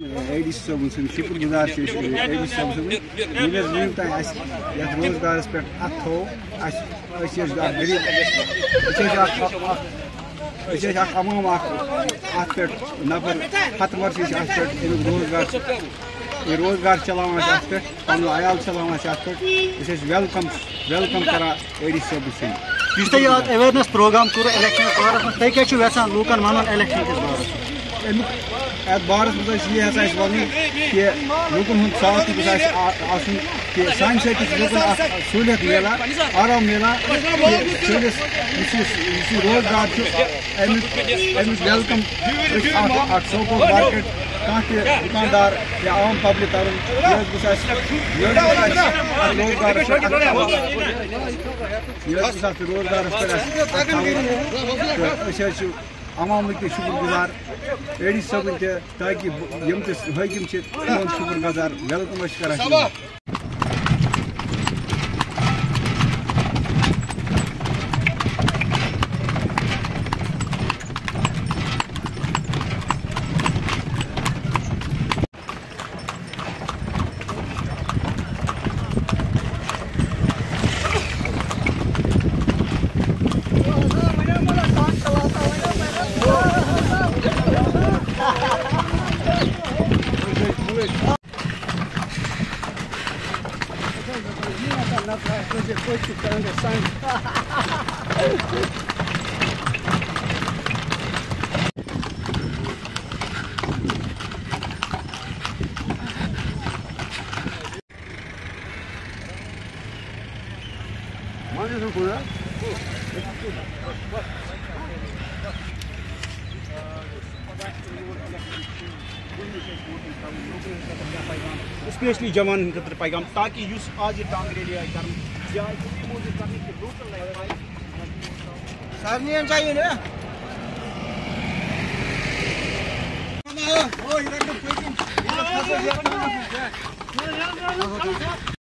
ADC साहब शुक्र गुजार एडीसी साहब रोजगार पे थो गरीब अमाम पे नफर हथ वर्ष रोजगार चलान पे पन आयाल चलान पे वेलकम कर एडीसी साहब अवेयरनेस प्रोग्राम कोर इलेक्शन तुम क्या यहां लूकन वन इलेक्शन किस बारस मज यह वन कि लूकन हूं साथ कि सान लूकन सहूलियत मिलान आराम मिलान रोजगार अमिक वेलकम सोपोर मार्केट कह दुकानदार या आम पब्लिक कर रोजगार अवाम शुक्र गुजार एडीसी साहब ताकि यम हकीम शुक्र गुजार वेलकम कर स्पेशली जवान खतर पैगाम ताकि आज ये टांग रेली आए कर चाहिए ना